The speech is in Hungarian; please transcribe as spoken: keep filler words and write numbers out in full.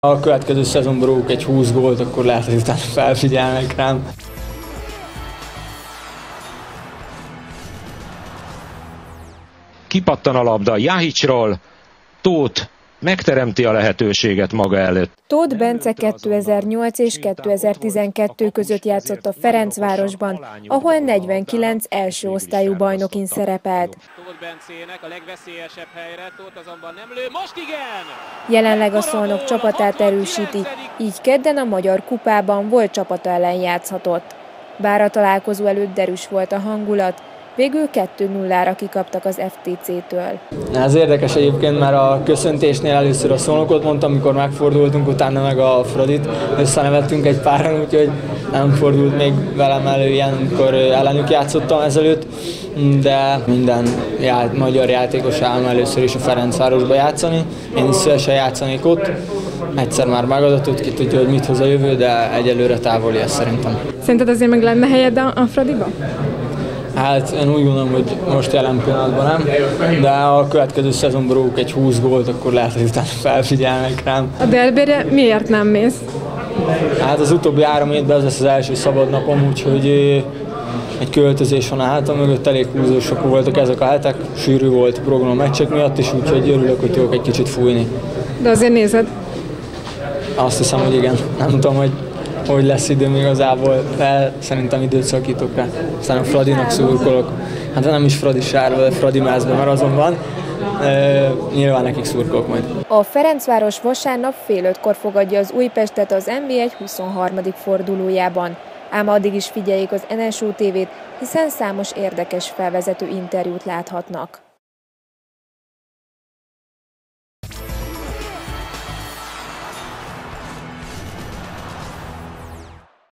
A következő szezonban rúgok egy húsz gólt, akkor lehet, hogy utána felfigyelnek rám. Kipattan a labda Jahicsról, Tóth megteremti a lehetőséget maga előtt. Tóth Bence kétezer-nyolc és kétezer-tizenkettő között játszott a Ferencvárosban, ahol negyvenkilenc első osztályú bajnokin szerepelt. Jelenleg a Szolnok csapatát erősíti, így kedden a Magyar Kupában volt csapata ellen játszhatott. Bár a találkozó előtt derűs volt a hangulat, végül kettő nullára kikaptak az ef té cé-től. Ez érdekes egyébként, mert a köszöntésnél először a Szolnokot mondtam, amikor megfordultunk, utána meg a Fradit, összenevettünk egy páran, úgyhogy nem fordult még velem elő ilyen, amikor ellenük játszottam ezelőtt, de minden já magyar játékos állna először is a Ferencvárosba játszani. Én is szívesen játszanék ott, egyszer már megadatott, ki tudja, hogy mit hoz a jövő, de egyelőre távoli ez szerintem. Szerinted azért meg lenne helyed a Fradiba? Hát én úgy gondolom, hogy most jelen pillanatban nem, de a következő szezonban rúgok egy húsz gólt, akkor lehet, hogy utána felfigyelnek rám. A derbére miért nem mész? Hát az utóbbi három hétben ez lesz az első szabad napom, úgyhogy egy költözés van a hátam mögött, elég húzósak voltak ezek a hetek, sűrű volt a program a meccsek miatt is, úgyhogy örülök, hogy tudok egy kicsit fújni. De azért nézed? Azt hiszem, hogy igen. Nem tudom, hogy hogy lesz időm igazából, de szerintem időt szakítok rá. Aztán a Fradinak szurkolok. Hát nem is Fradi sárba, de Fradi mezben, mert azon van. E, nyilván nekik szurkolok majd. A Ferencváros vasárnap fél ötkor fogadja az Újpestet az en bé egy huszonharmadik fordulójában. Ám addig is figyeljék az en es o té vét, hiszen számos érdekes felvezető interjút láthatnak.